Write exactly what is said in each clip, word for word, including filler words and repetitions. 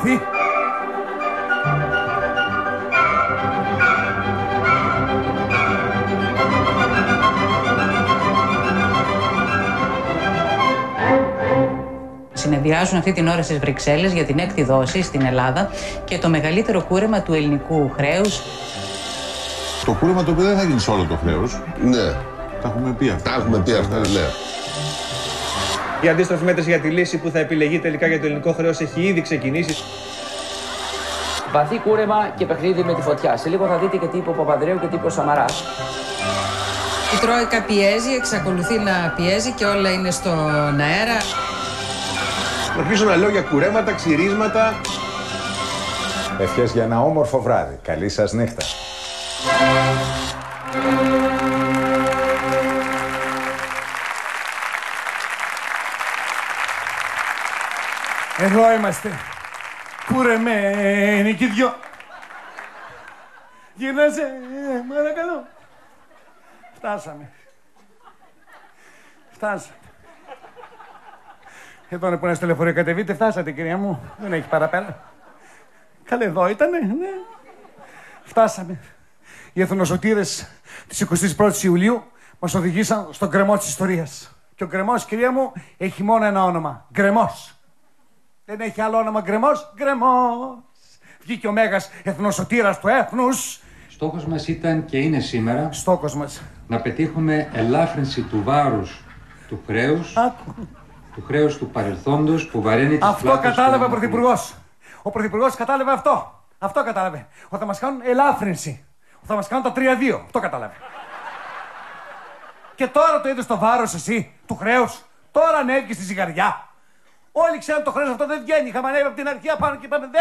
βαθύ. Συνεδριάζουν αυτή την ώρα στις Βρυξέλλες για την έκτη δόση στην Ελλάδα και το μεγαλύτερο κούρεμα του ελληνικού χρέους. Το κούρεμα το οποίο δεν θα γίνει σε όλο το χρέος. Ναι. Τα έχουμε πει αυτά. Τα έχουμε πει αυτά, ναι. Η αντίστροφη μέτρηση για τη λύση που θα επιλεγεί τελικά για το ελληνικό χρέος έχει ήδη ξεκινήσει. Βαθύ κούρεμα και παιχνίδι με τη φωτιά. Σε λίγο θα δείτε και τι είπε ο Παπανδρέου και τι είπε ο Σαμαράς. Η Τρόικα πιέζει, εξακολουθεί να πιέζει και όλα είναι στον αέρα. Αρχίζω να λέω για κουρέματα, ξυρίσματα. Ευχές για ένα όμορφο βράδυ. Καλή σας νύχτα. Εδώ είμαστε. Κουρεμένοι κι δυο. Γύρνασε, παρακαλώ. Φτάσαμε. Φτάσαμε. Εδώ είναι που είναι στο λεωφορείο, κατεβείτε, φτάσατε κυρία μου. Δεν έχει παραπέρα. Καλέ, εδώ ήτανε, ναι. Φτάσαμε. Οι εθνοσωτήρες της εικοστής πρώτης Ιουλίου μας οδηγήσαν στον γκρεμό της ιστορίας. Και ο γκρεμός, κυρία μου, έχει μόνο ένα όνομα. Γκρεμός. Δεν έχει άλλο όνομα γκρεμός. Γκρεμός. Βγήκε ο μέγας εθνοσωτήρας του έθνους. Στόχος μας ήταν και είναι σήμερα Στόχος μας. να πετύχουμε ελάφρυνση του βάρους του χρέους, Άκου. του χρέους του παρελθόντος που βαραίνει τις Αυτό κατάλαβε ο Πρωθυπουργός. Ο Πρωθυπουργός κατάλαβε αυτό. Αυτό κατάλαβε. Ότι θα μας κάνουν ελάφρυνση. Ότι θα μας κάνουν τα τρία δύο. Αυτό κατάλαβε. Και τώρα το είδες το βάρος εσύ του χρέους. Τώρα ανέβηκε στη ζυγαριά. Όλοι ξέρουν το χρέος αυτό δεν βγαίνει. Είχαμε ανέβει από την αρχή απάνω και είπαμε δε.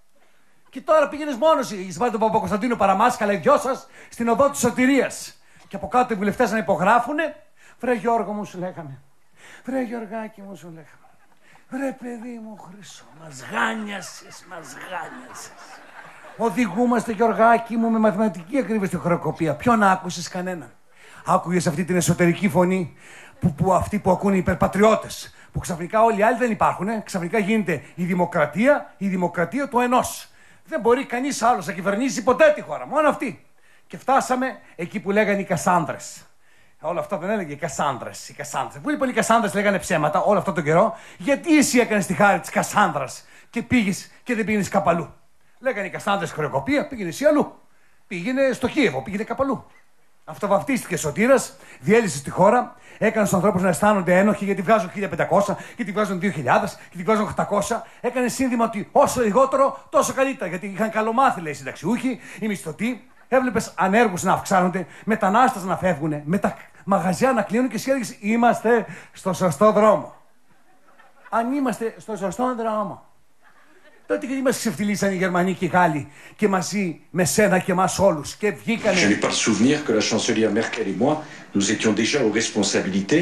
Και τώρα πήγαινες μόνος. Είσαι πάλι τον Παπακοσταντίνο Παραμάσκαλα, οι δυο σας, στην οδό της σωτηρίας. Και από κάτω οι βουλευτές να υπογράφουνε. Βρε Γιώργο μου, σου λέγαμε. Βρε Γιωργάκη μου, σου λέγαμε. Βρε παιδί μου Χρυσό, μας γάνιασες, μας γάνιασες. Οδηγούμαστε Γιωργάκη μου με μαθηματική ακρίβεια στη χρεοκοπία. Ποιον άκουσες? Κανέναν. Άκουγες αυτή την εσωτερική φωνή που, που αυτοί που ακούνε οι υπερπατριώτες. Που ξαφνικά όλοι οι άλλοι δεν υπάρχουνε. Ξαφνικά γίνεται η δημοκρατία, η δημοκρατία του ενός. Δεν μπορεί κανείς άλλος να κυβερνήσει ποτέ τη χώρα. Μόνο αυτή. Και φτάσαμε εκεί που λέγανε οι Κασάνδρες. Όλα αυτά δεν έλεγε οι Κασάνδρες. Οι Κασάνδρες. Πού λοιπόν οι Κασάνδρες λέγανε ψέματα όλο αυτό τον καιρό? Γιατί εσύ έκανες τη χάρη της Κασάνδρας και πήγες και δεν πήγαινες κάπου αλλού? Λέγανε οι Κασάνδρες χρεοκοπία, πήγαινε εσύ αλλού. Πήγαινε στο Κίεβο, πήγαινε κάπου αλλού. Αυτοβαφτίστηκε σωτήρας, διέλυσε τη χώρα, έκανε τους ανθρώπους να αισθάνονται ένοχοι γιατί βγάζουν χίλια πεντακόσια, γιατί βγάζουν δύο χιλιάδες, γιατί βγάζουν οκτακόσια. Έκανε σύνθημα ότι όσο λιγότερο τόσο καλύτερα. Γιατί είχαν καλομάθει, λέει, οι συνταξιούχοι, οι μισθωτοί. Έβλεπες ανέργους να αυξάνονται, μετανάστες να φεύγουν, με τα μαγαζιά να κλείνουν και εσύ έλεγες είμαστε στο σωστό δρόμο. Αν είμαστε στο σωστό δρόμο, τότε γιατί μας ξεφτυλίσαν οι Γερμανοί και οι Γάλλοι και μαζί με σένα και εμάς όλους και βγήκανε. Je n'ai pas le souvenir que la chancelière Merkel et moi, nous étions déjà aux responsabilités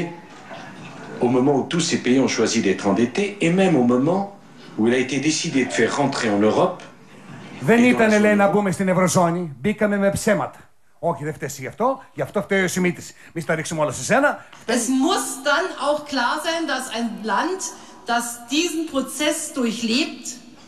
au moment où tous ces pays ont choisi d'être endettés et même au moment où il a été décidé de faire rentrer en Europe. Δεν ήταν, λέει, να μπούμε στην Ευρωζώνη. Μπήκαμε με ψέματα. Όχι, δεν φταίει γι' αυτό. Γι' αυτό φταίει ο Σιμίτης. Μη στα ρίξουμε όλα σε σένα. Es muss dann auch klar sein, dass ein Land, das diesen Prozess durchlebt,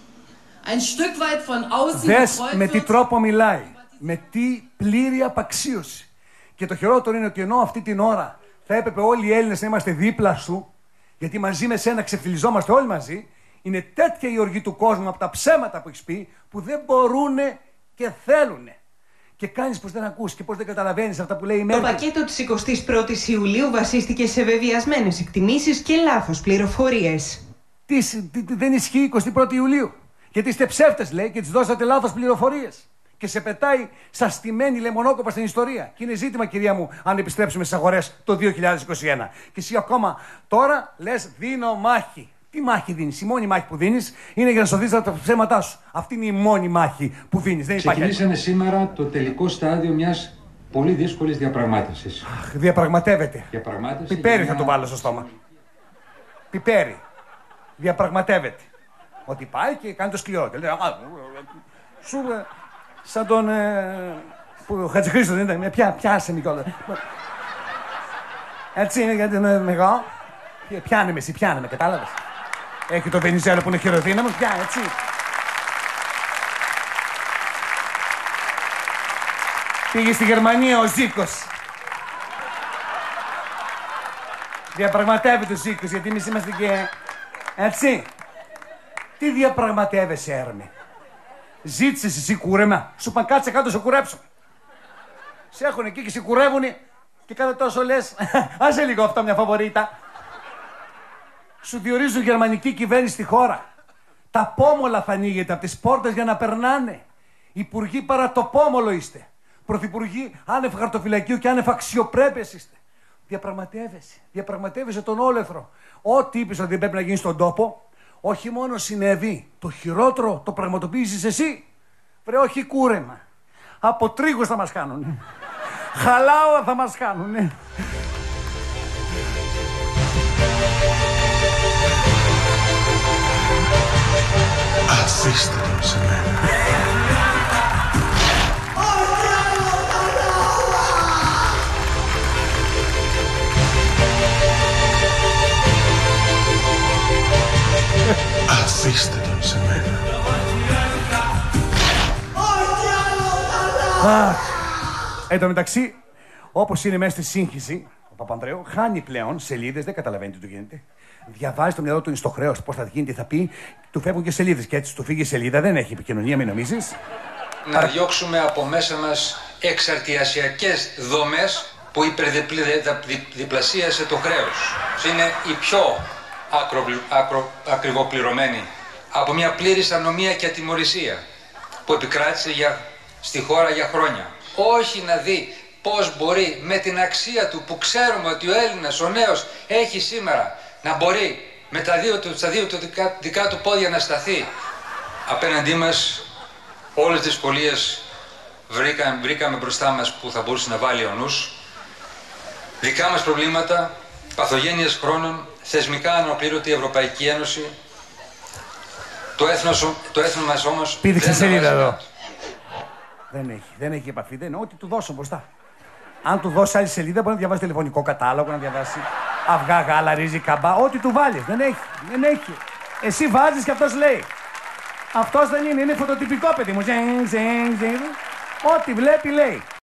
ein Stück weit von außen Δες με τι τρόπο μιλάει. Με τι πλήρη απαξίωση. Και το χειρότερο είναι ότι ενώ αυτή την ώρα θα έπρεπε όλοι οι Έλληνες να είμαστε δίπλα σου, γιατί μαζί με σένα ξεφτυλιζόμαστε όλοι μαζί. Είναι τέτοια η οργή του κόσμου από τα ψέματα που έχεις πει που δεν μπορούνε και θέλουνε. Και κάνεις πως δεν ακούς και πως δεν καταλαβαίνεις αυτά που λέει η Μέρκελ. Το πακέτο της εικοστής πρώτης Ιουλίου βασίστηκε σε βεβαιασμένες εκτιμήσεις και λάθος πληροφορίες. Τι, τι, τι, δεν ισχύει εικοστή πρώτη Ιουλίου. Γιατί είστε ψεύτες, λέει, και τις δώσατε λάθος πληροφορίες. Και σε πετάει σαν στημένη λεμονόκοπα στην ιστορία. Και είναι ζήτημα, κυρία μου, αν επιστρέψουμε στις αγορές το δύο χιλιάδες είκοσι ένα. Και εσύ ακόμα τώρα λες δίνω μάχη. Τι μάχη δίνεις? Η μόνη μάχη που δίνεις είναι για να σωθείς από τα ψέματά σου. Αυτή είναι η μόνη μάχη που δίνεις. Δεν υπάρχει. Ξεκινήσαμε σήμερα το τελικό στάδιο μιας πολύ δύσκολης διαπραγμάτευσης. Αχ, διαπραγματεύεται. Διαπραγμάτευση. Πιπέρι θα μια... το βάλω στο στόμα. Πιπέρι. Διαπραγματεύεται. Ότι πάει και κάνει το σκληρό. Και λέει, σου σαν τον. Ε, που Χατζηχρήστο δεν ήταν. Πιά, πιάσε με κιόλας. Έτσι είναι γιατί είναι μεγάλο. Πιάνε με εσύ, πιάνε με, κατάλαβες. Έχει το Βενιζέλο που είναι χειροδύναμος, πια, έτσι. Πήγε στη Γερμανία ο Ζήκος. Διαπραγματεύεται ο Ζήκος, γιατί εμείς είμαστε και... Έτσι. Τι διαπραγματεύεσαι, Έρμη? Ζήτησες εσύ κούρεμα? Σου παν κάτσε κάτω, σε κουρέψω. Σε έχουν εκεί και σε κουρεύουνε και κάθε τόσο λες, άσε λίγο αυτά μια φαβορίτα. Σου διορίζουν γερμανική κυβέρνηση στη χώρα. Τα πόμολα θα ανοίγετε από τις πόρτες για να περνάνε. Υπουργοί παρά το πόμολο είστε. Πρωθυπουργοί άνευ χαρτοφυλακίου και άνευ αξιοπρέπειας είστε. Διαπραγματεύεσαι. Διαπραγματεύεσαι τον όλεθρο. Ό,τι είπες ότι δεν πρέπει να γίνει στον τόπο, όχι μόνο συνέβη, το χειρότερο το πραγματοποιήσεις εσύ. Βρε, όχι κούρεμα. Από τρίγους θα μας κάνουνε. Χαλάωα θα μας κάνουνε. Αφήστε τον σε μένα. Αφήστε τον σε μένα. Αχ. Εν τω μεταξύ, όπως είναι μέσα στη σύγχυση, ο Παπανδρέου χάνει πλέον σελίδες, δεν καταλαβαίνει τι του γίνεται. Διαβάζει το μυαλό του, είναι στο χρέος, πώς θα γίνει, τι θα πει, του φεύγουν και σελίδες. Και έτσι του φύγει η σελίδα, δεν έχει επικοινωνία, μην νομίζεις. Να διώξουμε από μέσα μας εξαρτιασιακές δομές που υπερδιπλασίασε το χρέος. Είναι η πιο ακρο, ακρο, ακριβοπληρωμένη από μια πλήρης ανομία και ατιμωρησία που επικράτησε για, στη χώρα για χρόνια. Όχι να δει πώς μπορεί με την αξία του που ξέρουμε ότι ο Έλληνας, ο νέος, έχει σήμερα, να μπορεί με τα δύο του, στα δύο του δικά, δικά του πόδια να σταθεί. Απέναντί μας όλες τις δυσκολίες βρήκαμε, βρήκαμε μπροστά μας που θα μπορούσε να βάλει ο νους. Δικά μας προβλήματα, παθογένειες χρόνων, θεσμικά αναπλήρωτη Ευρωπαϊκή Ένωση. Το έθνος, το έθνος μας όμως... Πήδηξε σελίδα εδώ. Δεν έχει, δεν έχει επαφή, δεν είναι. Ό,τι του δώσω μπροστά. Αν του δώσει άλλη σελίδα, μπορεί να διαβάσει τηλεφωνικό κατάλογο, να διαβάσει αυγά, γάλα, ρύζι, καμπά. Ό,τι του βάλει. Δεν έχει, δεν έχει. Εσύ βάζεις και αυτός λέει. Αυτός δεν είναι, είναι φωτοτυπικό παιδί μου. Ό,τι βλέπει λέει.